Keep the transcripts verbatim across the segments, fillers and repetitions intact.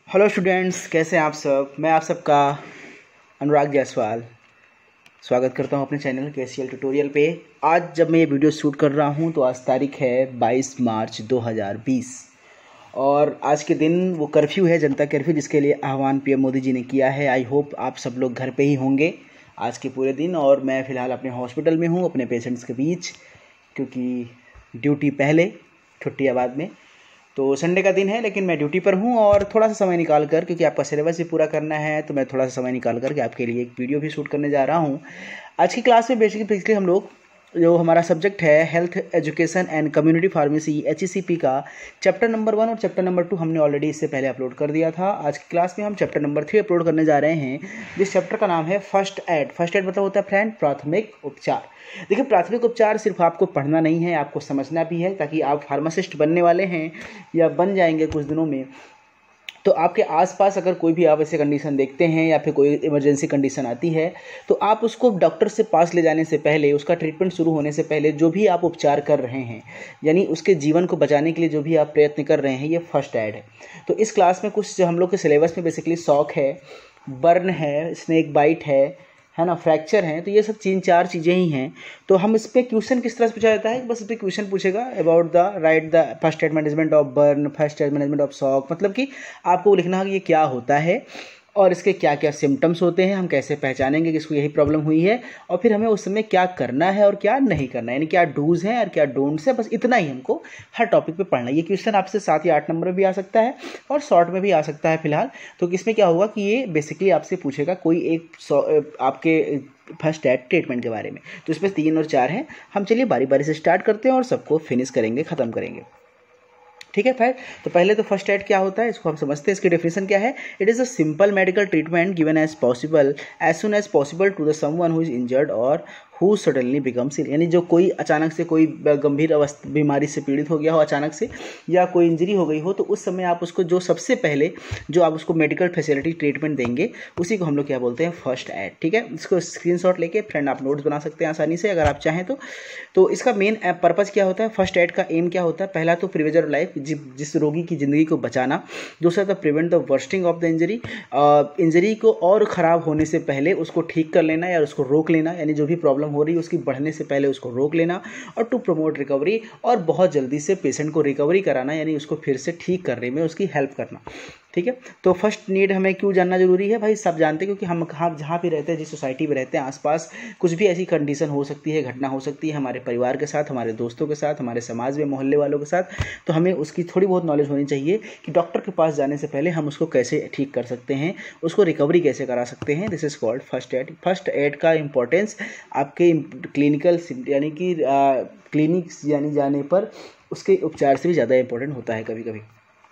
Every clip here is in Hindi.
हेलो स्टूडेंट्स, कैसे हैं आप सब। मैं आप सबका अनुराग जायसवाल स्वागत करता हूं अपने चैनल के एस ट्यूटोरियल पे। आज जब मैं ये वीडियो शूट कर रहा हूं तो आज तारीख है बाईस मार्च दो हज़ार बीस और आज के दिन वो कर्फ्यू है, जनता कर्फ्यू, जिसके लिए आह्वान पीएम मोदी जी ने किया है। आई होप आप सब लोग घर पे ही होंगे आज के पूरे दिन, और मैं फ़िलहाल अपने हॉस्पिटल में हूँ अपने पेशेंट्स के बीच, क्योंकि ड्यूटी पहले छुट्टियाँ बाद में। तो संडे का दिन है लेकिन मैं ड्यूटी पर हूँ और थोड़ा सा समय निकाल कर, क्योंकि आपका सिलेबस भी पूरा करना है, तो मैं थोड़ा सा समय निकाल कर के आपके लिए एक वीडियो भी शूट करने जा रहा हूँ। आज की क्लास में बेसिकली बेसिकली हम लोग जो हमारा सब्जेक्ट है health education and community pharmacy H E C P का चैप्टर नंबर वन और चैप्टर नंबर टू हमने ऑलरेडी इससे पहले अपलोड कर दिया था। आज की क्लास में हम चैप्टर नंबर थ्री अपलोड करने जा रहे हैं, जिस चैप्टर का नाम है फर्स्ट एड। फर्स्ट एड मतलब होता है फ्रेंड प्राथमिक उपचार। देखिए, प्राथमिक उपचार सिर्फ आपको पढ़ना नहीं है, आपको समझना भी है, ताकि आप फार्मासिस्ट बनने वाले हैं या बन जाएंगे कुछ दिनों में, तो आपके आसपास अगर कोई भी आप ऐसे कंडीशन देखते हैं या फिर कोई इमरजेंसी कंडीशन आती है तो आप उसको डॉक्टर से पास ले जाने से पहले, उसका ट्रीटमेंट शुरू होने से पहले जो भी आप उपचार कर रहे हैं, यानी उसके जीवन को बचाने के लिए जो भी आप प्रयत्न कर रहे हैं, ये फर्स्ट एड है। तो इस क्लास में कुछ हम लोग के सिलेबस में बेसिकली शॉक है, बर्न है, स्नेक बाइट है है ना, फ्रैक्चर है, तो ये सब तीन चार चीज़ें ही हैं। तो हम इस पर क्वेश्चन किस तरह से पूछा जाता है, बस इस पर क्वेश्चन पूछेगा about the right the first aid management of burn, first aid management of shock, मतलब कि आपको लिखना है कि ये क्या होता है और इसके क्या क्या सिम्टम्स होते हैं, हम कैसे पहचानेंगे कि इसको यही प्रॉब्लम हुई है, और फिर हमें उस समय क्या करना है और क्या नहीं करना है, यानी क्या डूज हैं और क्या डोंट्स है। बस इतना ही हमको हर टॉपिक पे पढ़ना है। ये क्वेश्चन आपसे सात या आठ नंबर में भी आ सकता है और शॉर्ट में भी आ सकता है फिलहाल। तो इसमें क्या होगा कि ये बेसिकली आपसे पूछेगा कोई एक आपके फर्स्ट एड ट्रीटमेंट के बारे में। तो इसमें तीन और चार हैं। हम चलिए बारी बारी से स्टार्ट करते हैं और सबको फिनिश करेंगे, ख़त्म करेंगे, ठीक है फ्रेंड। तो पहले तो फर्स्ट एड क्या होता है इसको हम समझते हैं। इसकी डेफिनेशन क्या है? It is a simple medical treatment given as possible as soon as possible to the someone who is injured और हु सडनली बिकम्स इल, यानी जो कोई अचानक से कोई गंभीर अवस्था बीमारी से पीड़ित हो गया हो अचानक से, या कोई इंजरी हो गई हो, तो उस समय आप उसको जो सबसे पहले जो आप उसको मेडिकल फैसिलिटी ट्रीटमेंट देंगे उसी को हम लोग क्या बोलते हैं, फर्स्ट एड, ठीक है। इसको स्क्रीनशॉट लेके फ्रेंड आप नोट्स बना सकते हैं आसानी से अगर आप चाहें तो। तो इसका मेन पर्पज़ क्या होता है, फर्स्ट एड का एम क्या होता है? पहला तो प्रिवेंशन ऑफ लाइफ, जिस रोगी की ज़िंदगी को बचाना। दूसरा था prevent the worsening of the injury, injury को और ख़राब होने से पहले उसको ठीक कर लेना या उसको रोक लेना, यानी जो भी प्रॉब्लम हो रही है उसकी बढ़ने से पहले उसको रोक लेना। और टू प्रमोट रिकवरी, और बहुत जल्दी से पेशेंट को रिकवरी कराना, यानी उसको फिर से ठीक करने में उसकी हेल्प करना, ठीक है। तो फर्स्ट नीड हमें क्यों जानना जरूरी है भाई? सब जानते हैं, क्योंकि हम कहाँ जहाँ भी रहते हैं, जिस सोसाइटी में रहते हैं, आसपास कुछ भी ऐसी कंडीशन हो सकती है, घटना हो सकती है हमारे परिवार के साथ, हमारे दोस्तों के साथ, हमारे समाज में, मोहल्ले वालों के साथ, तो हमें उसकी थोड़ी बहुत नॉलेज होनी चाहिए कि डॉक्टर के पास जाने से पहले हम उसको कैसे ठीक कर सकते हैं, उसको रिकवरी कैसे करा सकते हैं। This is called first aid. First aid का इंपॉर्टेंस आपके क्लिनिकल यानी कि क्लिनिक्स यानी जाने पर उसके उपचार से भी ज़्यादा इंपॉर्टेंट होता है कभी कभी,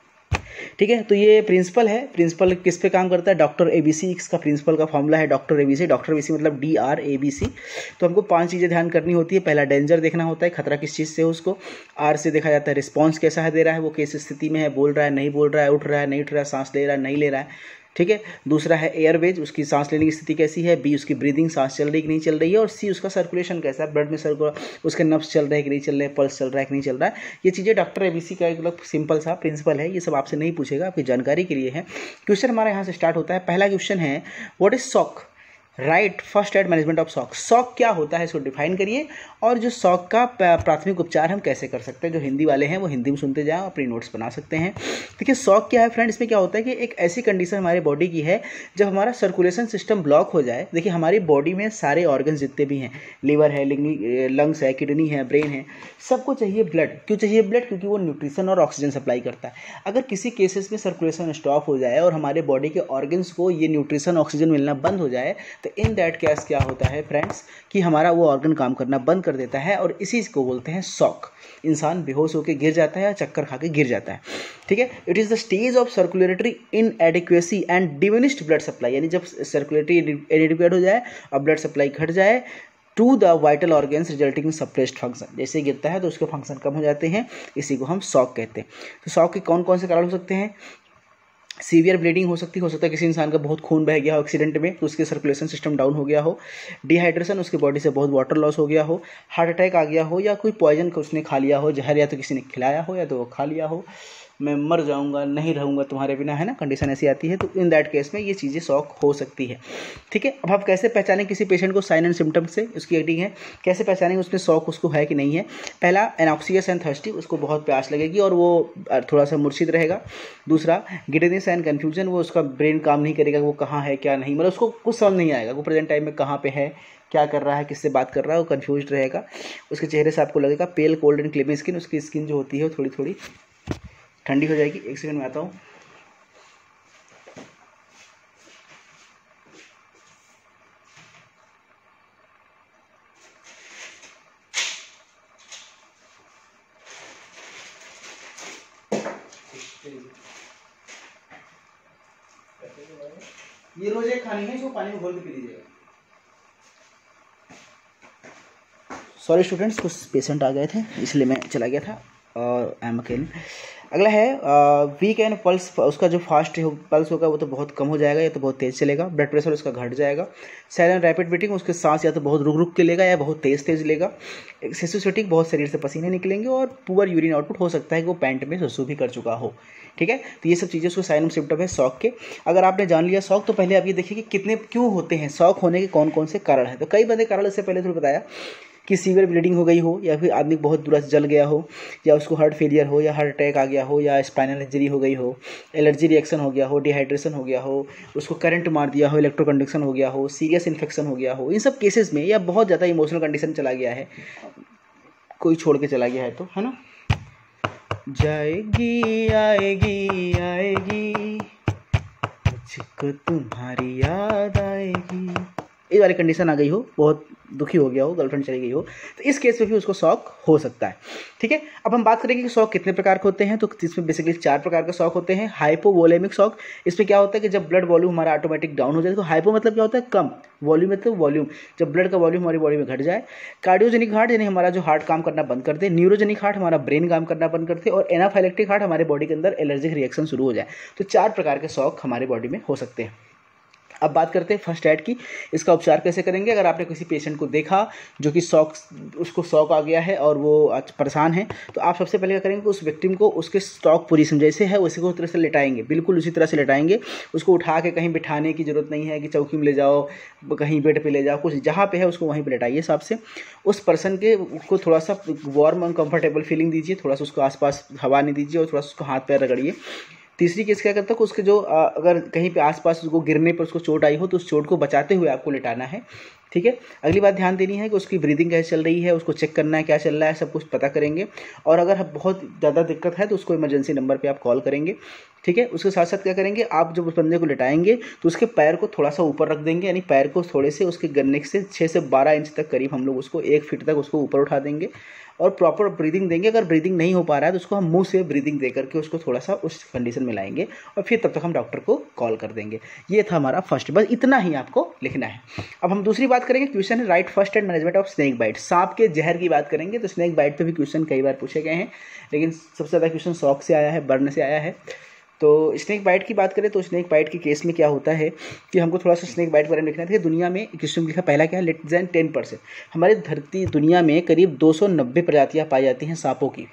ठीक है। तो ये प्रिंसिपल है। प्रिंसिपल किस पे काम करता है? Doctor A B C. इसका प्रिंसिपल का फॉर्मूला है doctor A B C. Doctor A B C मतलब D R A B C. तो हमको पांच चीज़ें ध्यान करनी होती है। पहला डेंजर देखना होता है, खतरा किस चीज़ से है उसको। आर से देखा जाता है रिस्पॉन्स कैसा है, दे रहा है वो, किस स्थिति में है, बोल रहा है नहीं बोल रहा है, उठ रहा है नहीं उठ रहा है, सांस ले रहा है नहीं ले रहा है, ठीक है। दूसरा है एयरवेज, उसकी सांस लेने की स्थिति कैसी है। बी उसकी ब्रीदिंग, सांस चल रही कि नहीं चल रही है। और सी उसका सर्कुलेशन कैसा है, ब्लड में सर्कुल उसके नब्स चल रहे हैं कि नहीं चल रहे, पल्स चल रहा है कि नहीं चल रहा है। ये चीज़ें डॉक्टर एबीसी का एक मतलब सिंपल सा प्रिंसिपल है। ये सब आपसे नहीं पूछेगा, आपकी जानकारी के लिए है। क्वेश्चन हमारा यहाँ से स्टार्ट होता है। पहला क्वेश्चन है what is shock? Right, first aid management of shock. Shock क्या होता है इसको डिफाइन करिए, और जो शॉक का प्राथमिक उपचार हम कैसे कर सकते हैं। जो हिंदी वाले हैं वो हिंदी में सुनते जाएं, अपनी नोट्स बना सकते हैं। देखिए शॉक क्या है फ्रेंड, इसमें क्या होता है कि एक ऐसी कंडीशन हमारे बॉडी की है जब हमारा सर्कुलेशन सिस्टम ब्लॉक हो जाए। देखिए हमारी बॉडी में सारे ऑर्गन जितने भी हैं, लिवर है, लंग्स है, किडनी है, ब्रेन है, सबको चाहिए ब्लड। क्यों चाहिए ब्लड? क्योंकि वो न्यूट्रिशन और ऑक्सीजन सप्लाई करता है। अगर किसी केसेस में सर्कुलेशन स्टॉप हो जाए और हमारे बॉडी के ऑर्गन्स को ये न्यूट्रिशन ऑक्सीजन मिलना बंद हो जाए, तो इन दैट केस क्या होता है फ्रेंड्स कि हमारा वो ऑर्गन काम करना बंद कर देता है, और इसी को बोलते हैं शॉक। इंसान बेहोश होकर गिर जाता है या चक्कर खा के गिर जाता है, ठीक है। It is the stage of circulatory inadequacy and diminished blood supply, यानी जब सर्कुलेटरी इनएडिक्वेट हो जाए और ब्लड सप्लाई घट जाए to the vital organs resulting in suppressed function. जैसे गिरता है तो उसके फंक्शन कम हो जाते हैं, इसी को हम शॉक कहते हैं। तो शॉक के कौन कौन से कारण हो सकते हैं? सीवियर ब्लीडिंग हो सकती हो सकता है किसी इंसान का बहुत खून बह गया हो एक्सीडेंट में, तो उसके सर्कुलेशन सिस्टम डाउन हो गया हो। डिहाइड्रेशन, उसकी बॉडी से बहुत वाटर लॉस हो गया हो। हार्ट अटैक आ गया हो, या कोई पॉइजन को उसने खा लिया हो, जहर या तो किसी ने खिलाया हो या तो वो खा लिया हो। मैं मर जाऊंगा, नहीं रहूंगा तुम्हारे बिना, है ना, कंडीशन ऐसी आती है, तो इन दैट केस में ये चीज़ें शॉक हो सकती है। ठीक है, अब आप कैसे पहचानें किसी पेशेंट को साइन एंड सिम्टम्स से, उसकी एक्टिंग है, कैसे पहचानेंगे उसमें शॉक उसको है कि नहीं है। पहला, एनॉक्सियस एंड थर्स्टी, उसको बहुत प्यास लगेगी और वो थोड़ा सा मूर्छित रहेगा। दूसरा, गिडनेस एंड कन्फ्यूजन, वो उसका ब्रेन काम नहीं करेगा, वो कहाँ है क्या नहीं, मतलब उसको कुछ समझ नहीं आएगा, वो प्रेजेंट टाइम में कहाँ पे है, क्या कर रहा है, किससे बात कर रहा है, वो कन्फ्यूज रहेगा। उसके चेहरे से आपको लगेगा pale, cold and clammy skin, उसकी स्किन जो होती है वो थोड़ी थोड़ी ठंडी हो जाएगी। एक सेकंड में आता हूँ। ये रोज एक खानी है, इसको पानी में घोल के पी लीजिएगा। सॉरी स्टूडेंट्स, कुछ पेशेंट आ गए थे इसलिए मैं चला गया था और आई एम अकेले। अगला है वीक एंड पल्स, उसका जो फास्ट पल्स होगा वो तो बहुत कम हो जाएगा या तो बहुत तेज़ चलेगा। ब्लड प्रेशर उसका घट जाएगा। सैलेंट रैपिड बीटिंग, उसके सांस या तो बहुत रुक रुक के लेगा या बहुत तेज़ तेज़ लेगा। एक्सेसिव स्वेटिंग, बहुत शरीर से पसीने निकलेंगे और पुअर यूरिन आउटपुट, हो सकता है कि वो पैंट में सुसु भी कर चुका हो। ठीक है, तो ये सब चीज़ें उसको साइन एंड सिम्टम है शॉक के। अगर आपने जान लिया शॉक, तो पहले आप ये देखिए कि कितने क्यों होते हैं, शॉक होने के कौन कौन से कारण हैं। तो कई बड़े कारण, इससे पहले थोड़ा बताया कि सीवियर ब्लीडिंग हो गई हो, या फिर आदमी बहुत बुरा से जल गया हो, या उसको हार्ट फेलियर हो, या हार्ट अटैक आ गया हो, या स्पाइनल इंजरी हो गई हो, एलर्जी रिएक्शन हो गया हो, डिहाइड्रेशन हो गया हो, उसको करंट मार दिया हो, इलेक्ट्रोकंडक्शन हो गया हो, सीरियस इन्फेक्शन हो गया हो। इन सब केसेस में, या बहुत ज़्यादा इमोशनल कंडीशन चला गया है, कोई छोड़ के चला गया है, तो है ना, जाएगी आएगी आएगी मुझको तुम्हारी याद आएगी, ये वाली कंडीशन आ गई हो, बहुत दुखी हो गया हो, गर्लफ्रेंड चली गई हो, तो इस केस में भी उसको शॉक हो सकता है। ठीक है, अब हम बात करेंगे कि शॉक कितने प्रकार के होते हैं। तो इसमें बेसिकली चार प्रकार के शॉक होते हैं। हाइपोवोलेमिक शॉक, इसमें क्या होता है कि जब ब्लड वॉल्यूम हमारा ऑटोमेटिक डाउन हो जाए, तो हाइपो मतलब क्या होता है, कम, वॉल्यूम मतलब वॉल्यूम, जब ब्लड का वॉल्यूम हमारी बॉडी में घट जाए। कार्डियोजेनिक हार्ट, यानी हमारा जो हार्ट काम करना बंद कर दे। न्यूरोजेनिक हार्ट, हमारा ब्रेन काम करना बंद कर दे। और एनाफाइलेक्टिक हार्ट, हमारे बॉडी के अंदर एलर्जिक रिएक्शन शुरू हो जाए। तो चार प्रकार के शॉक हमारे बॉडी में हो सकते हैं। अब बात करते हैं फर्स्ट एड की, इसका उपचार कैसे करेंगे। अगर आपने किसी पेशेंट को देखा जो कि शॉक, उसको शॉक आ गया है और वो परेशान है, तो आप सबसे पहले क्या करेंगे कि उस विक्टिम को उसके स्टॉक पोजीशन जैसे है उसी को उस तरह से लेटाएंगे, बिल्कुल उसी तरह से लेटाएंगे। उसको उठा के कहीं बिठाने की जरूरत नहीं है कि चौकी में ले जाओ, कहीं बेड पे ले जाओ, कुछ जहाँ पे है उसको वहीं पे लेटाइए हिसाब से। उस पर्सन के को थोड़ा सा वार्म और कंफर्टेबल फीलिंग दीजिए, थोड़ा सा उसको आसपास हवा नहीं दीजिए और थोड़ा सा उसको हाथ पैर रगड़िए। तीसरी केस क्या करता है कि उसके जो अगर कहीं पे आसपास उसको गिरने पर उसको चोट आई हो, तो उस चोट को बचाते हुए आपको लेटाना है। ठीक है, अगली बात ध्यान देनी है कि उसकी ब्रीदिंग कैसे चल रही है, उसको चेक करना है क्या चल रहा है, सब कुछ पता करेंगे। और अगर बहुत ज़्यादा दिक्कत है तो उसको इमरजेंसी नंबर पे आप कॉल करेंगे। ठीक है, उसके साथ साथ क्या करेंगे, आप जब उस बंदे को लेटाएंगे तो उसके पैर को थोड़ा सा ऊपर रख देंगे, यानी पैर को थोड़े से उसके गन्ने से छः से बारह इंच तक करीब हम लोग उसको एक फीट तक उसको ऊपर उठा देंगे और प्रॉपर ब्रीदिंग देंगे। अगर ब्रीदिंग नहीं हो पा रहा है तो उसको हम मुंह से ब्रीदिंग दे करके उसको थोड़ा सा उस कंडीशन में लाएंगे और फिर तब तक हम डॉक्टर को कॉल कर देंगे। ये था हमारा फर्स्ट, बस इतना ही आपको लिखना है। अब हम दूसरी बात करेंगे, क्वेश्चन है right first aid management of snake bite. सांप के जहर की बात करेंगे, तो स्नेक बाइट पे भी क्वेश्चन कई बार पूछे गए हैं, लेकिन सबसे ज़्यादा क्वेश्चन शॉक से आया है, बर्न से आया है। तो स्नेक बाइट की बात करें तो स्नेक बाइट के केस में क्या होता है कि हमको थोड़ा सा स्नेक बाइट के बारे में लिखना था। दुनिया में क्वेश्चन में लिखा पहला क्या है, लेट देन टेन परसेंट, हमारी धरती दुनिया में करीब दो सौ नब्बे प्रजातियाँ पाई जाती हैं सांपों की,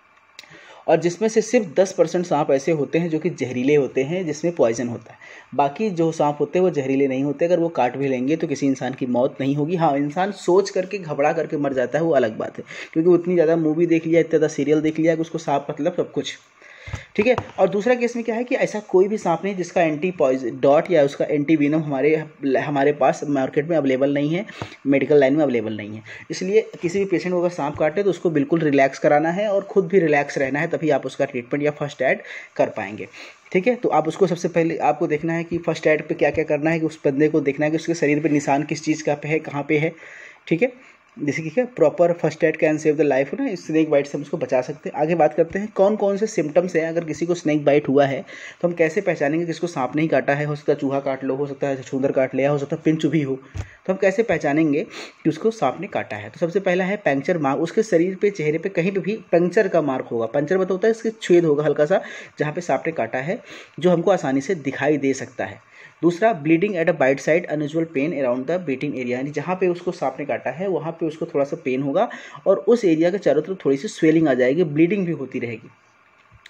और जिसमें से सिर्फ दस परसेंट सांप ऐसे होते हैं जो कि जहरीले होते हैं, जिसमें पॉइजन होता है। बाकी जो सांप होते हैं वो जहरीले नहीं होते। अगर वो काट भी लेंगे तो किसी इंसान की मौत नहीं होगी। हाँ, इंसान सोच करके घबरा करके मर जाता है, वो अलग बात है, क्योंकि उतनी ज़्यादा मूवी देख लिया, इतना ज़्यादा सीरियल देख लिया कि उसको सांप मतलब सब कुछ। ठीक है, और दूसरा केस में क्या है कि ऐसा कोई भी सांप नहीं जिसका एंटी पॉइजन डॉट या उसका एंटी वेनम हमारे हमारे पास मार्केट में अवेलेबल नहीं है, मेडिकल लाइन में अवेलेबल नहीं है। इसलिए किसी भी पेशेंट को अगर सांप काटे तो उसको बिल्कुल रिलैक्स कराना है और खुद भी रिलैक्स रहना है, तभी आप उसका ट्रीटमेंट या फर्स्ट एड कर पाएंगे। ठीक है, तो आप उसको सबसे पहले आपको देखना है कि फर्स्ट एड पे क्या क्या करना है, कि उस बंदे को देखना है कि उसके शरीर पर निशान किस चीज़ का पे है, कहाँ पे है। ठीक है, जैसे कि क्या proper first aid can save the life हो ना, स्नेक बाइट से हम उसको बचा सकते हैं। आगे बात करते हैं कौन कौन से सिम्टम्स हैं अगर किसी को स्नेक बाइट हुआ है, तो हम कैसे पहचानेंगे किसको सांप नहीं काटा है। हो सकता है चूहा काट लो, हो सकता है छूंदर काट लिया, हो सकता है पिन चुभी हो, तो हम कैसे पहचानेंगे कि उसको सांप ने काटा है। तो सबसे पहला है पंक्चर मार्क, उसके शरीर पे चेहरे पे कहीं पे भी पंक्चर का मार्क होगा। पंक्चर मतलब होता है इसके छेद होगा हल्का सा जहाँ पे सांप ने काटा है, जो हमको आसानी से दिखाई दे सकता है। दूसरा, bleeding at a bite side, unusual pain around the beating area, यानी जहाँ पे उसको सांप ने काटा है वहाँ पे उसको थोड़ा सा पेन होगा और उस एरिया के चारों तरफ थोड़ी सी स्वेलिंग आ जाएगी, ब्लीडिंग भी होती रहेगी।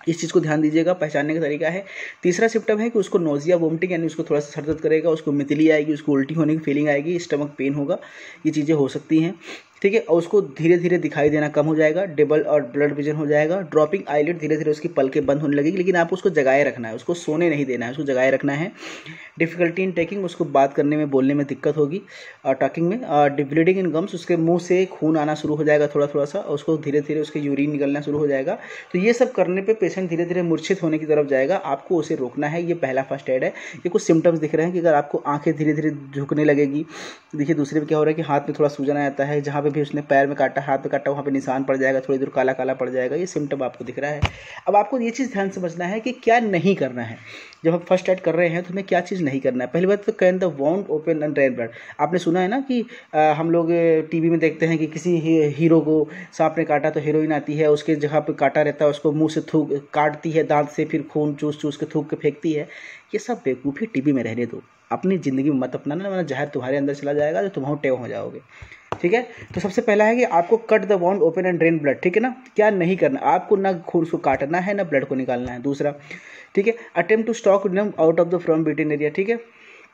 इस चीज़ को ध्यान दीजिएगा, पहचानने का तरीका है। तीसरा सिम्टम है कि उसको नोजिया वोमिटिंग यानी उसको थोड़ा सा सर दर्द करेगा, उसको मितली आएगी, उसको उल्टी होने की फीलिंग आएगी, स्टमक पेन होगा, ये चीज़ें हो सकती हैं, ठीक है। और उसको धीरे धीरे दिखाई देना कम हो जाएगा, डबल और ब्लड विजन हो जाएगा, ड्रॉपिंग आईलिड, धीरे धीरे उसकी पलकें बंद होने लगेगी, लेकिन आप उसको जगाए रखना है, उसको सोने नहीं देना है, उसको जगाए रखना है। डिफिकल्टी इन टेकिंग, उसको बात करने में बोलने में दिक्कत होगी, और टॉकिंग में। ब्लीडिंग इन गम्स, उसके मुंह से खून आना शुरू हो जाएगा थोड़ा थोड़ा सा, और उसको धीरे धीरे उसके यूरिन निकलना शुरू हो जाएगा। तो ये सब करने पे पेशेंट धीरे धीरे मूर्छित होने की तरफ जाएगा, आपको उसे रोकना है। ये पहला फर्स्ट एड है। ये कुछ सिम्टम्स दिख रहे हैं कि अगर आपको आंखें धीरे धीरे झुकने लगेगी, देखिए दूसरे में क्या हो रहा है कि हाथ में थोड़ा सूजन आ जाता है, जहाँ पे भी उसने पैर में काटा, हाथ में काटा, वहाँ पे निशान पड़ जाएगा, थोड़ी दूर काला काला पड़ जाएगा, ये सिम्टम आपको दिख रहा है। अब आपको ये चीज़ ध्यान समझना है कि क्या नहीं करना है। जब हम फर्स्ट एड कर रहे हैं तो हमें क्या चीज़ नहीं करना है। पहली बात तो can the wound open and drain blood. आपने सुना है ना कि आ, हम लोग टीवी में देखते हैं कि किसी ही, हीरो को सांप ने काटा तो हीरोइन आती है, उसके जगह पे काटा रहता है उसको मुंह से थूक काटती है दांत से, फिर खून चूस चूस के थूक के फेंकती है। ये सब बेवकूफ़ी टीवी में रहने दो, अपनी ज़िंदगी में मत अपनाना, वरना जहर तुम्हारे अंदर चला जाएगा तो तुम टेव हो जाओगे, ठीक है। तो सबसे पहला है कि आपको cut the wound open and drain blood, ठीक है ना। क्या नहीं करना, आपको ना खून को काटना है ना ब्लड को निकालना है। दूसरा, ठीक है, attempt to stock numb out of the from beaten area, ठीक है।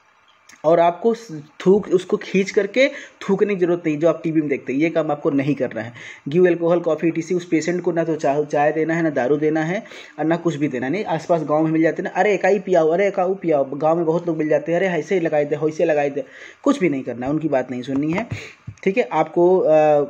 और आपको थूक उसको खींच करके थूकने की जरूरत नहीं, जो आप टीवी में देखते हैं, ये काम आपको नहीं करना है। गिव एल्कोहल कॉफ़ी टीसी, उस पेशेंट को ना तो चाय चाय देना है, ना दारू देना है, और ना कुछ भी देना नहीं। आसपास गांव में मिल जाते हैं ना, अरे एकाई पियाओ, अरे एकाऊ पियाओ, गांव में बहुत लोग मिल जाते हैं, अरे ऐसे ही लगाई दे, वैसे लगाई दे, कुछ भी नहीं करना है, उनकी बात नहीं सुननी है, ठीक है। आपको आ,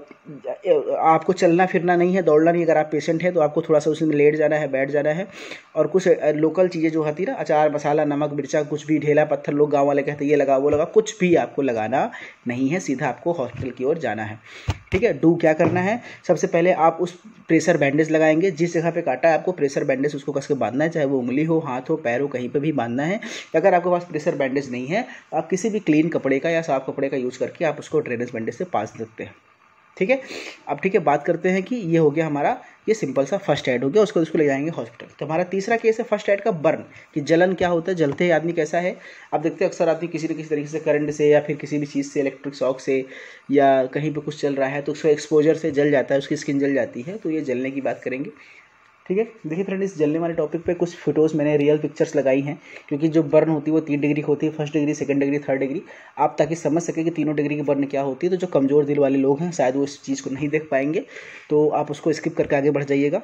आपको चलना फिरना नहीं है, दौड़ना नहीं। अगर आप पेशेंट हैं तो आपको थोड़ा सा उसी में लेट जाना है, बैठ जाना है, और कुछ लोकल चीज़ें जो होती है ना, अचार मसाला नमक मिर्चा, कुछ भी ढेला पत्थर लोग गांव वाले कहते हैं ये लगा वो लगा, कुछ भी आपको लगाना नहीं है, सीधा आपको हॉस्पिटल की ओर जाना है, ठीक है। डू क्या करना है, सबसे पहले आप उस प्रेशर बैंडेज लगाएंगे, जिस जगह पे काटा है आपको प्रेशर बैंडेज उसको कस के बांधना है, चाहे वो उंगली हो, हाथ हो, पैर हो, कहीं पे भी बांधना है। अगर आपके पास प्रेशर बैंडेज नहीं है, आप किसी भी क्लीन कपड़े का या साफ कपड़े का यूज़ करके आप उसको ड्रेनेज बैंडेज से पास सकते हैं, ठीक है। अब ठीक है, बात करते हैं कि ये हो गया हमारा, ये सिंपल सा फर्स्ट एड हो गया, उसको उसको ले जाएंगे हॉस्पिटल। तो हमारा तीसरा केस है फर्स्ट एड का बर्न, कि जलन क्या होता है, जलते ही आदमी कैसा है। आप देखते हैं अक्सर आदमी किसी न किसी तरीके से करंट से या फिर किसी भी चीज़ से, इलेक्ट्रिक शॉक से या कहीं पे कुछ चल रहा है तो उसको एक्सपोजर से जल जाता है, उसकी स्किन जल जाती है, तो ये जलने की बात करेंगे, ठीक है। देखिए फ्रेंड, इस जलने वाले टॉपिक पे कुछ फोटोज़ मैंने रियल पिक्चर्स लगाई हैं, क्योंकि जो बर्न होती है वो तीन डिग्री की होती है, first degree, second degree, third degree. आप ताकि समझ सके कि तीनों डिग्री की बर्न क्या होती है, तो जो कमज़ोर दिल वाले लोग हैं शायद वो इस चीज़ को नहीं देख पाएंगे, तो आप उसको स्किप करके आगे बढ़ जाइएगा,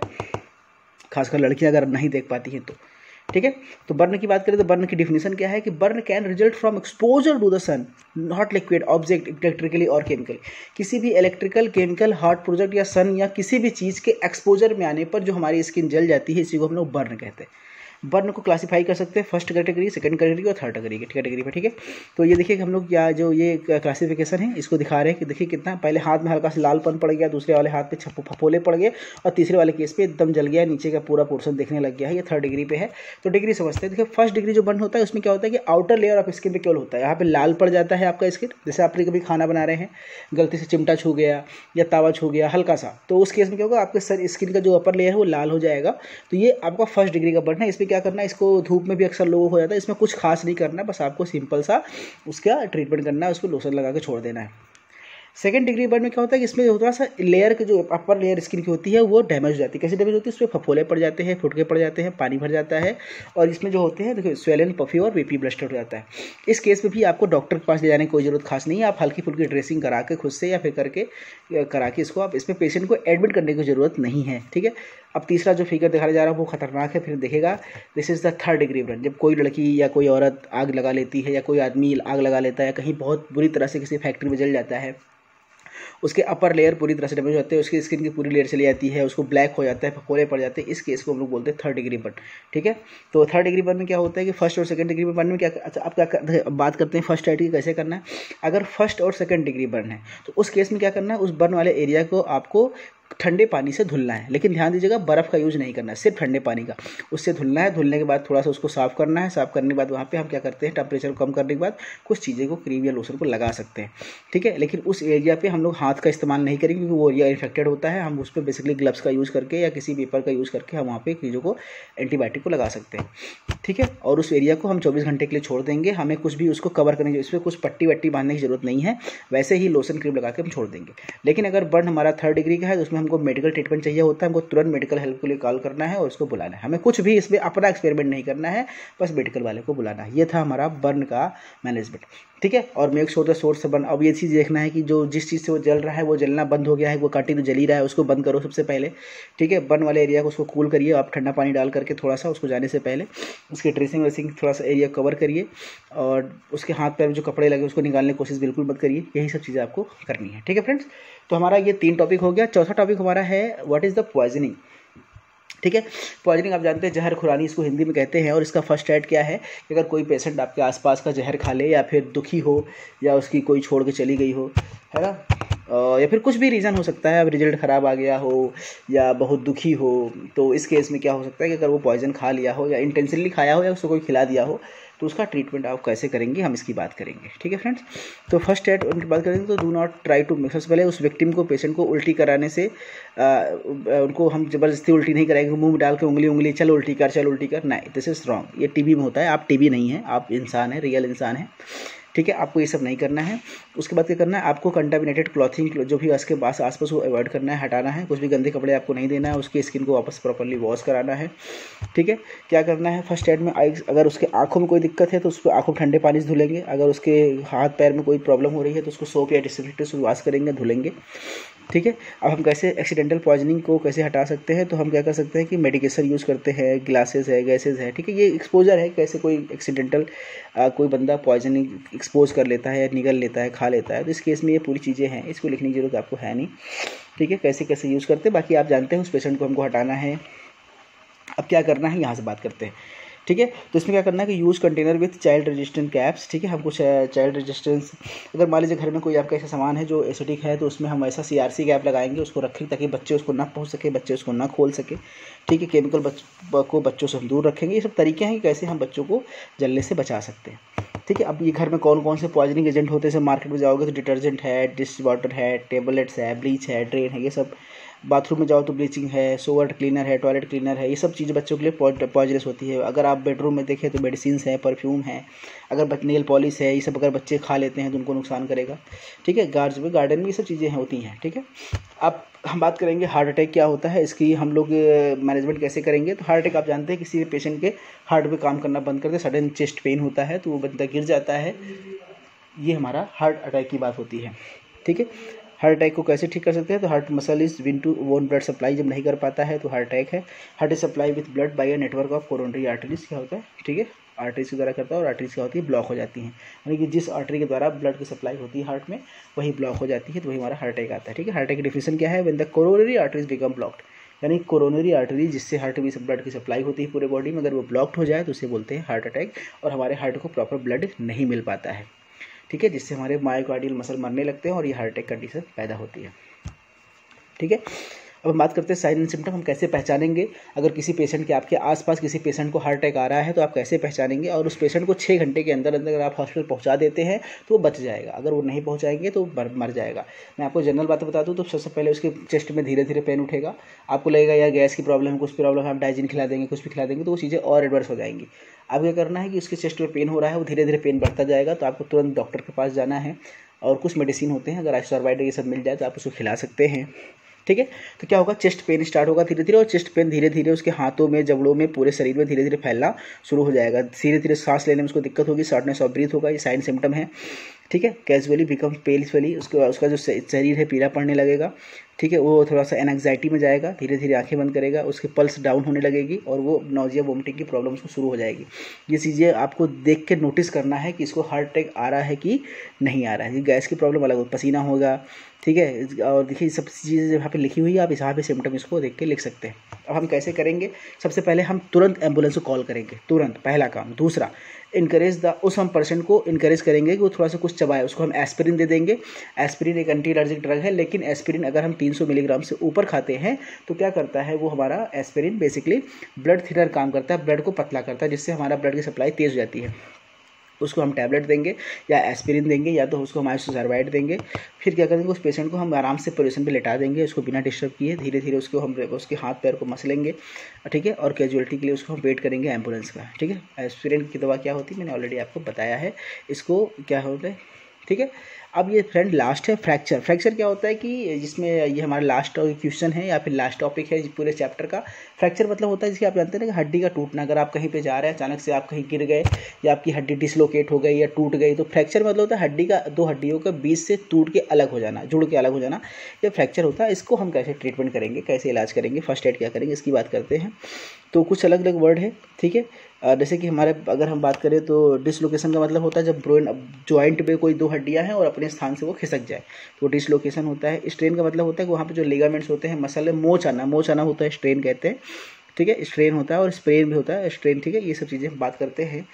खासकर लड़कियाँ अगर नहीं देख पाती हैं तो, ठीक है। तो बर्न की बात करें तो बर्न की डिफिनेशन क्या है कि burn can result from exposure to the sun, not liquid object electrically और केमिकली। किसी भी इलेक्ट्रिकल, केमिकल, हॉट प्रोजेक्ट या सन या किसी भी चीज़ के एक्सपोजर में आने पर जो हमारी स्किन जल जाती है, इसी को हम लोग बर्न कहते हैं। बर्न को क्लासिफाई कर सकते हैं फर्स्ट कैटेगरी, सेकंड कैटेगरी और थर्ड कैटेगरी की कैटेगरी पे, ठीक है। तो ये देखिए कि हम लोग या जो ये क्लासिफिकेशन है इसको दिखा रहे हैं कि देखिए कितना, पहले हाथ में हल्का सा लालपन पड़ गया, दूसरे वाले हाथ पे छप फपोले पड़ गए, और तीसरे वाले केस पे एकदम जल गया, नीचे का पूरा पोर्शन देखने लग गया है, ये थर्ड डिग्री पे है। तो डिग्री समझते हैं। देखिए फर्स्ट डिग्री जो बर्न होता है उसमें क्या होता है कि आउटर लेयर ऑफ स्किन पे केवल होता है, यहाँ पे लाल पड़ जाता है आपका स्किन। जैसे आप कभी खाना बना रहे हैं, गलती से चिमटा छू गया या तावा छू गया हल्का सा, तो उस केस में क्या होगा, आपके सर स्किन का जो अपर लेयर है वो लाल हो जाएगा। तो ये आपका फर्स्ट डिग्री का बर्न है। इसमें क्या करना है, इसको धूप में भी अक्सर लोगों को हो जाता है, इसमें कुछ खास नहीं करना, बस आपको सिंपल सा उसका ट्रीटमेंट करना है, उसको लोशन लगा के छोड़ देना है। सेकंड डिग्री बर्न में क्या होता है कि इसमें थोड़ा सा लेयर के जो अपर लेयर स्किन की होती है वो डैमेज हो जाती है। कैसे डैमेज होती है, इसमें फफोले पड़ जाते हैं, फुटके पड़ जाते हैं, पानी भर जाता है, और इसमें जो होते हैं देखिए स्वेलन, पफी और वीपी ब्लस्टर हो जाता है। इस केस में भी आपको डॉक्टर के पास ले जाने की कोई जरूरत खास नहीं है, आप हल्की फुल्की ड्रेसिंग करा के खुद से या फिर करके करा के इसको आप, इसमें पेशेंट को एडमिट करने की जरूरत नहीं है, ठीक है। अब तीसरा जो फिगर दिखाया जा रहा है वो खतरनाक है, फिर देखेगा। This is the third degree burn, जब कोई लड़की या कोई औरत आग लगा लेती है या कोई आदमी आग लगा लेता है, कहीं बहुत बुरी तरह से किसी फैक्ट्री में जल जाता है, उसके अपर लेयर पूरी तरह से डैमेज हो जाते हैं, उसकी स्किन की पूरी लेयर चली जाती है, उसको ब्लैक हो जाता है, फफोले पड़ जाते हैं, इस केस को हम लोग बोलते हैं थर्ड डिग्री बर्न, ठीक है। तो थर्ड डिग्री बर्न में क्या होता है कि फर्स्ट और सेकंड डिग्री बर्न में क्या, अच्छा आप क्या बात करते हैं फर्स्ट एड की कैसे करना है। अगर फर्स्ट और सेकंड डिग्री बर्न है तो उस केस में क्या करना है, उस बर्न वाले एरिया को आपको ठंडे पानी से धुलना है, लेकिन ध्यान दीजिएगा बर्फ़ का यूज़ नहीं करना है, सिर्फ ठंडे पानी का उससे धुलना है। धुलने के बाद थोड़ा सा उसको साफ़ करना है, साफ़ करने के बाद वहाँ पे हम क्या करते हैं, टेम्परेचर को कम करने के बाद कुछ चीज़ें को क्रीम या लोशन को लगा सकते हैं, ठीक है। लेकिन उस एरिया पे हम लोग हाथ का इस्तेमाल नहीं करेंगे क्योंकि वो एरिया इन्फेक्टेड होता है। हम उस पर बेसिकली ग्लव्स का यूज़ करके या किसी पेपर का यूज़ करके हम वहाँ पे चीज़ों को एंटीबायोटिक को लगा सकते हैं, ठीक है। और उस एरिया को हम चौबीस घंटे के लिए छोड़ देंगे, हमें कुछ भी उसको कवर करने की, इसमें कुछ पट्टी वट्टी बांधने की जरूरत नहीं है, वैसे ही लोशन क्रीम लगा के हम छोड़ देंगे। लेकिन अगर बर्न हमारा थर्ड डिग्री का है तो उसमें इसमें हमको मेडिकल ट्रीटमेंट चाहिए होता है, हमको तुरंत मेडिकल हेल्प के लिए कॉल करना है और उसको बुलाना है। हमें कुछ भी इसमें अपना एक्सपेरिमेंट नहीं करना है, बस मेडिकल वाले को बुलाना है। ये था हमारा बर्न का मैनेजमेंट, ठीक है। और मेक श्योर द सोर्स से बर्न, अब ये चीज़ देखना है कि जो जिस चीज़ से वो जल रहा है वो जलना बंद हो गया है, वो कंटिन्यू जल ही रहा है, उसको बंद करो सबसे पहले, ठीक है। बर्न वाले एरिया को उसको कूल करिए आप ठंडा पानी डाल करके थोड़ा सा, उसको जाने से पहले उसकी ड्रेसिंग वेसिंग थोड़ा सा एरिया कवर करिए, और उसके हाथ पैर में जो कपड़े लगे उसको निकालने की कोशिश बिल्कुल मत करिए। यही सब चीज़ें आपको करनी है, ठीक है फ्रेंड्स। तो हमारा ये तीन टॉपिक हो गया। चौथा टॉपिक हमारा है व्हाट इज़ द पॉइजनिंग, ठीक है। पॉइजनिंग आप जानते हैं जहर खुरानी इसको हिंदी में कहते हैं, और इसका फर्स्ट एड क्या है कि अगर कोई पेशेंट आपके आसपास का जहर खा ले, या फिर दुखी हो, या उसकी कोई छोड़ के चली गई हो, है ना, या फिर कुछ भी रीज़न हो सकता है, अब रिजल्ट ख़राब आ गया हो या बहुत दुखी हो, तो इस केस में क्या हो सकता है कि अगर वो पॉइजन खा लिया हो या इंटेंशनली खाया हो या उसको कोई खिला दिया हो, तो उसका ट्रीटमेंट आप कैसे करेंगे हम इसकी बात करेंगे, ठीक है फ्रेंड्स। तो फर्स्ट एड उनकी बात करेंगे तो do not try to mix. सबसे पहले उस विक्टिम को, पेशेंट को उल्टी कराने से आ, उनको हम ज़बरदस्ती उल्टी नहीं कराएंगे, मुंह में डाल के उंगली उंगली चल उल्टी कर चल उल्टी कर, नहीं, दिस इज़ रॉन्ग। ये टीबी में होता है, आप टीबी नहीं है, आप इंसान हैं, रियल इंसान हैं, ठीक है। आपको ये सब नहीं करना है। उसके बाद क्या करना है, आपको कंटामिनेटेड क्लॉथिंग जो भी उसके पास आसपास वो अवॉइड करना है, हटाना है। कुछ भी गंदे कपड़े आपको नहीं देना है, उसकी स्किन को वापस प्रॉपर्ली वॉश कराना है, ठीक है। क्या करना है फर्स्ट एड में, अगर उसके आंखों में कोई दिक्कत है तो उसको आंखों ठंडे पानी से धुलेंगे, अगर उसके हाथ पैर में कोई प्रॉब्लम हो रही है तो उसको सोप या डिसइंफेक्टेंट से वॉश करेंगे, धुलेंगे, ठीक है। अब हम कैसे एक्सीडेंटल पॉइजनिंग को कैसे हटा सकते हैं, तो हम क्या कर सकते हैं कि मेडिकेशन यूज़ करते हैं, ग्लासेस है, गैसेस है, ठीक है। ये एक्सपोजर है, कैसे कोई एक्सीडेंटल कोई बंदा पॉइजनिंग एक्सपोज कर लेता है, निगल लेता है, खा लेता है, तो इस केस में ये पूरी चीज़ें हैं, इसको लिखने की जरूरत आपको है नहीं, ठीक है। कैसे कैसे यूज़ करते हैं बाकी आप जानते हैं, उस पेशेंट को हमको हटाना है। अब क्या करना है यहाँ से बात करते हैं, ठीक है। तो इसमें क्या करना है कि use container with child resistant caps, ठीक है। हम कुछ चाइल्ड रेजिस्टेंस, अगर मान लीजिए घर में कोई आपका ऐसा सामान है जो एसिडिक है, तो उसमें हम ऐसा सीआरसी कैप लगाएंगे, उसको रखें ताकि बच्चे उसको ना पहुंच सके, बच्चे उसको ना खोल सके, ठीक है। केमिकल बच, को बच्चों से हम दूर रखेंगे। ये सब तरीके हैं कि कैसे हम बच्चों को जलने से बचा सकते हैं, ठीक है। अब ये घर में कौन कौन से पॉइजनिंग एजेंट होते हैं, जैसे मार्केट में जाओगे तो डिटर्जेंट है, डिश वाटर है, टेबलेट्स है, ब्लीच है, ड्रेन है, ये सब। बाथरूम में जाओ तो ब्लीचिंग है, सोवर क्लीनर है, टॉयलेट क्लीनर है, ये सब चीज़ें बच्चों के लिए पॉइजनस होती है। अगर आप बेडरूम में देखें तो मेडिसिन्स है, परफ्यूम है, अगर नेल पॉलिश है, ये सब अगर बच्चे खा लेते हैं तो उनको नुकसान करेगा, ठीक है। गार्डन में गार्डन में ये सब चीज़ें होती हैं, ठीक है। अब हम बात करेंगे हार्ट अटैक क्या होता है, इसकी हम लोग मैनेजमेंट कैसे करेंगे। तो हार्ट अटैक आप जानते हैं किसी पेशेंट के हार्ट पे काम करना बंद करते, सडन चेस्ट पेन होता है तो वो बंदा गिर जाता है, ये हमारा हार्ट अटैक की बात होती है, ठीक है। हार्ट अटैक को कैसे ठीक कर सकते हैं, तो heart muscle is win to own blood supply, जब नहीं कर पाता है तो हार्ट अटैक है। Heart is supply with blood by a network of coronary arteries, क्या होता है, ठीक है, आर्टरीज के द्वारा करता है, और आर्टरीज क्या होती है, ब्लॉक हो जाती हैं, यानी कि जिस आर्टरी के द्वारा ब्लड की सप्लाई होती है हार्ट में वही ब्लॉक हो जाती है, तो वही हमारा हार्ट अटैक आता है, ठीक है। हार्ट अटैक की डिफिनेशन क्या है, when the coronary arteries become blocked, यानी कोरोनरी आर्टरी जिससे हार्ट में ब्लड की सप्लाई होती है पूरे बॉडी में, अगर वो ब्लॉक्ड हो जाए तो उसे बोलते हैं हार्ट अटैक, और हमारे हार्ट को प्रॉपर ब्लड नहीं मिल पाता है, ठीक है, जिससे हमारे मायोकार्डियल मसल मरने लगते हैं और ये हार्ट अटैक कंडीशन पैदा होती है, ठीक है। अब हम बात करते हैं साइन एंड सिम्टम, हम कैसे पहचानेंगे अगर किसी पेशेंट के आपके आसपास किसी पेशेंट को हार्ट अटैक आ रहा है तो आप कैसे पहचानेंगे, और उस पेशेंट को छः घंटे के अंदर अंदर अगर आप हॉस्पिटल पहुंचा देते हैं तो वो बच जाएगा, अगर वो नहीं पहुंचाएंगे तो मर मर जाएगा। मैं आपको जनरल बातें बता दूं तो सबसे पहले उसके चेस्ट में धीरे धीरे पेन उठेगा, आपको लगेगा यार गैस की प्रॉब्लम है, कुछ प्रॉब्लम है, आप डाइजिन खिला देंगे, कुछ भी खिला देंगे तो वो चीज़ें और एडवर्स हो जाएंगी। अब क्या करना है कि उसके चेस्ट में पेन हो रहा है, वो धीरे धीरे पेन बढ़ता जाएगा, तो आपको तुरंत डॉक्टर के पास जाना है, और कुछ मेडिसिन होते हैं, अगर आइसोर्बाइड ये सब मिल जाए तो आप उसको खिला सकते हैं, ठीक है। तो क्या होगा, चेस्ट पेन स्टार्ट होगा धीरे धीरे, और चेस्ट पेन धीरे धीरे उसके हाथों में, जबड़ों में, पूरे शरीर में धीरे धीरे फैलना शुरू हो जाएगा, धीरे धीरे सांस लेने में उसको दिक्कत होगी, शॉर्टनेस ऑफ ब्रीथ होगा, ये साइन सिम्टम है, ठीक है। कैजुअली बिकम पेलफुली, उसका उसका जो शरीर है पीला पड़ने लगेगा, ठीक है, वो थोड़ा सा एनग्जाइटी में जाएगा, धीरे धीरे आंखें बंद करेगा, उसकी पल्स डाउन होने लगेगी, और वो नौजिया वोमिटिंग की प्रॉब्लम उसको शुरू हो जाएगी। ये चीज़ें आपको देख के नोटिस करना है कि इसको हार्ट अटैक आ रहा है कि नहीं आ रहा है। गैस की प्रॉब्लम अलग हो, पसीना होगा, ठीक है, और देखिए सब चीज़ें यहाँ पे लिखी हुई है, आप यहाँ पे सिम्टम इसको देख के लिख सकते हैं। अब हम कैसे करेंगे, सबसे पहले हम तुरंत एम्बुलेंस को कॉल करेंगे, तुरंत, पहला काम। दूसरा, इनकरेज द उस हम पर्सन को इनकरेज करेंगे कि वो थोड़ा सा कुछ चबाए, उसको हम एस्पिरिन दे देंगे। एस्पिरिन एक एंटी एलर्जिक ड्रग है, लेकिन एस्पिरिन अगर हम तीन सौ मिलीग्राम से ऊपर खाते हैं तो क्या करता है, वो हमारा एस्पिरिन बेसिकली ब्लड थिनर काम करता है, ब्लड को पतला करता है, जिससे हमारा ब्लड की सप्लाई तेज़ हो जाती है। उसको हम टैबलेट देंगे या एस्पिरिन देंगे, या तो उसको हम आइसोसर्बाइड देंगे। फिर क्या करेंगे, उस पेशेंट को हम आराम से पोजीशन पे लेटा देंगे, उसको बिना डिस्टर्ब किए, धीरे धीरे उसको हम उसके हाथ पैर को मसलेंगे, ठीक है, और कैजुअलिटी के लिए उसको हम वेट करेंगे एम्बुलेंस का, ठीक है। एस्पिरिन की दवा क्या होती है मैंने ऑलरेडी आपको बताया है, इसको क्या होता है, ठीक है। अब ये फ्रेंड लास्ट है फ्रैक्चर। फ्रैक्चर क्या होता है कि जिसमें ये हमारा लास्ट क्वेश्चन है या फिर लास्ट टॉपिक है पूरे चैप्टर का। फ्रैक्चर मतलब होता है जिसकी आप जानते हैं ना कि हड्डी का टूटना। अगर आप कहीं पे जा रहे हैं, अचानक से आप कहीं गिर गए या आपकी हड्डी डिसलोकेट हो गई या टूट गई, तो फ्रैक्चर मतलब होता है हड्डी का, दो हड्डियों का बीच से टूट के अलग हो जाना, जुड़ के अलग हो जाना, ये फ्रैक्चर होता है। इसको हम कैसे ट्रीटमेंट करेंगे, कैसे इलाज करेंगे, फर्स्ट एड क्या करेंगे, इसकी बात करते हैं। तो कुछ अलग अलग वर्ड है, ठीक है। जैसे कि हमारे अगर हम बात करें तो डिसलोकेशन का मतलब होता है जब ब्रोन जॉइंट पे कोई दो हड्डियां हैं और अपने स्थान से वो खिसक जाए, तो डिसलोकेशन होता है। स्ट्रेन का मतलब होता है कि वहाँ पे जो लिगामेंट्स होते हैं, मसल में मोच आना, मोच आना होता है, स्ट्रेन कहते हैं, ठीक है। स्ट्रेन होता है और स्प्रेन भी होता है, स्ट्रेन, ठीक है। ये सब चीज़ें हम बात करते हैं।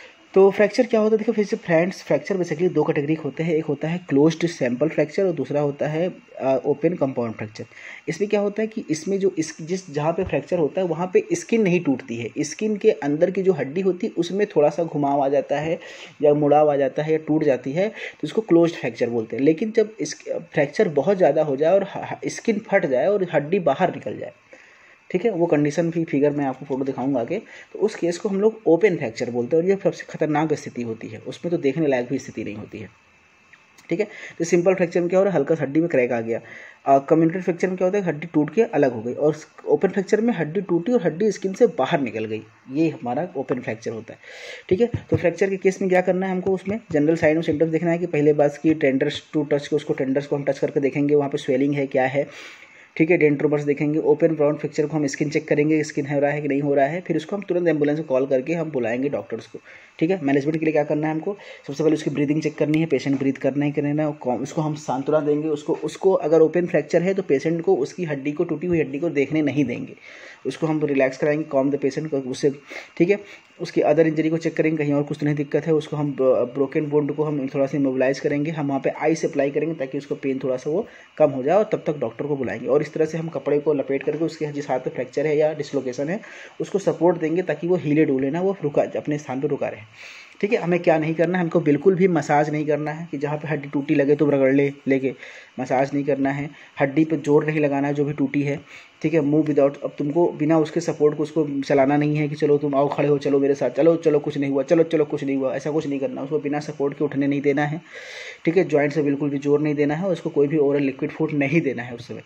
तो फ्रैक्चर क्या होता है, देखो फिर से फ्रेंड्स, फ्रैक्चर बेसिकली दो कैटेगरी होते हैं। एक होता है क्लोज्ड सैंपल फ्रैक्चर और दूसरा होता है ओपन कंपाउंड फ्रैक्चर। इसमें क्या होता है कि इसमें जो इस जिस जहाँ पे फ्रैक्चर होता है वहाँ पे स्किन नहीं टूटती है, स्किन के अंदर की जो हड्डी होती है उसमें थोड़ा सा घुमाव आ जाता है या मुड़ाव आ जाता है या टूट जाती है, तो इसको क्लोज्ड फ्रैक्चर बोलते हैं। लेकिन जब इस फ्रैक्चर बहुत ज़्यादा हो जाए और स्किन फट जाए और हड्डी बाहर निकल जाए, ठीक है, वो कंडीशन भी फिगर मैं आपको फोटो दिखाऊंगा आगे, तो उस केस को हम लोग ओपन फ्रैक्चर बोलते हैं और ये सबसे खतरनाक स्थिति होती है, उसमें तो देखने लायक भी स्थिति नहीं होती है, ठीक है। तो सिंपल फ्रैक्चर में क्या हो रहा है, हल्का हड्डी में क्रैक आ गया। कम्युनिकेटेड फ्रैक्चर में क्या होता है, हड्डी टूट के अलग हो गई, और ओपन फ्रैक्चर में हड्डी टूटी और हड्डी स्किन से बाहर निकल गई, ये हमारा ओपन फ्रैक्चर होता है, ठीक है। तो फ्रैक्चर के केस में क्या करना है हमको, उसमें जनरल साइन और सिम्टम्स देखना है कि पहले बात की टेंडर्स टू टच को, उसको टेंडर्स को हम टच करके देखेंगे वहाँ पे स्वेलिंग है क्या है, ठीक है। डेंट्रोमर्स देखेंगे। ओपन ब्राउन फ्रैक्चर को हम स्किन चेक करेंगे, स्किन हो रहा है कि नहीं हो रहा है, फिर उसको हम तुरंत एम्बुलेंस को कॉल करके हम बुलाएंगे डॉक्टर्स को, ठीक है। मैनेजमेंट के लिए क्या करना है हमको, सबसे पहले उसकी ब्रीदिंग चेक करनी है, पेशेंट ब्रीथ करना है कि नहीं ना, उसको हम सांत्वना देंगे। उसको उसको अगर ओपन फ्रैक्चर है तो पेशेंट को उसकी हड्डी को, टूटी हुई हड्डी को देखने नहीं देंगे, उसको हम रिलैक्स कराएंगे, कॉम द पेशेंट को उससे, ठीक है। उसकी अदर इंजरी को चेक करेंगे, कहीं और कुछ तो नहीं दिक्कत है, उसको हम ब्रोकन बोन्ड को हम थोड़ा सा इमोबिलाइज करेंगे, हम वहाँ पे आइस अप्लाई करेंगे ताकि उसको पेन थोड़ा सा वो कम हो जाए, और तब तक डॉक्टर को बुलाएंगे। और इस तरह से हम कपड़े को लपेट करके उसके जिस हाथ पे फ्रैक्चर है या डिसलोकेशन है उसको सपोर्ट देंगे ताकि वो हिले डुले ना, वो रुका अपने स्थान पर रुका रहे, ठीक है। हमें क्या नहीं करना है, हमको बिल्कुल भी मसाज नहीं करना है कि जहाँ पे हड्डी टूटी लगे तो रगड़ ले लेके, मसाज नहीं करना है। हड्डी पे जोर नहीं लगाना है जो भी टूटी है, ठीक है। मूव विदाउट, अब तुमको बिना उसके सपोर्ट को उसको चलाना नहीं है कि चलो तुम आओ खड़े हो, चलो मेरे साथ, चलो चलो कुछ नहीं हुआ, चलो चलो कुछ नहीं हुआ, ऐसा कुछ नहीं करना। उसको बिना सपोर्ट के उठने नहीं देना है, ठीक है। जॉइंट से बिल्कुल भी जोर नहीं देना है, उसको कोई भी ओरल लिक्विड फूड नहीं देना है उस समय,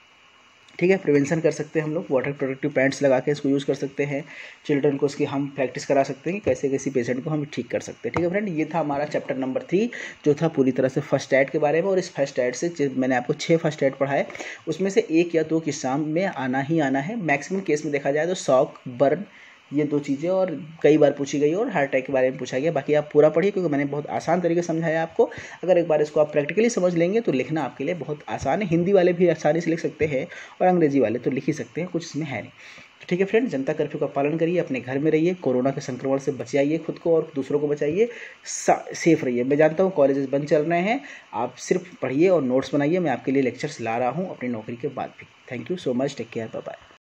ठीक है। प्रिवेंशन कर सकते हैं हम लोग, वाटर प्रोटेक्टिव पैंट्स लगा के इसको यूज़ कर सकते हैं। चिल्ड्रन को उसकी हम प्रैक्टिस करा सकते हैं कि कैसे कैसे पेशेंट को हम ठीक कर सकते हैं, ठीक है फ्रेंड। ये था हमारा चैप्टर नंबर थ्री, जो था पूरी तरह से फर्स्ट एड के बारे में। और इस फर्स्ट एड से मैंने आपको छः फर्स्ट एड पढ़ाए, उसमें से एक या दो किस्सा में आना ही आना है। मैक्सिमम केस में देखा जाए तो शॉक, बर्न, ये दो चीज़ें और कई बार पूछी गई और हार्ट अटैक के बारे में पूछा गया। बाकी आप पूरा पढ़िए क्योंकि मैंने बहुत आसान तरीके से समझाया आपको। अगर एक बार इसको आप प्रैक्टिकली समझ लेंगे तो लिखना आपके लिए बहुत आसान है। हिंदी वाले भी आसानी से लिख सकते हैं और अंग्रेजी वाले तो लिख ही सकते हैं, कुछ इसमें है नहीं, ठीक है फ्रेंड। जनता कर्फ्यू का पालन करिए, अपने घर में रहिए, कोरोना के संक्रमण से बचाइए खुद को और दूसरों को बचाइए, सेफ रहिए। मैं जानता हूँ कॉलेजेस बंद चल रहे हैं, आप सिर्फ पढ़िए और नोट्स बनाइए। मैं आपके लिए लेक्चर्स ला रहा हूँ अपनी नौकरी के बाद भी। Thank you so much, take care, bye bye.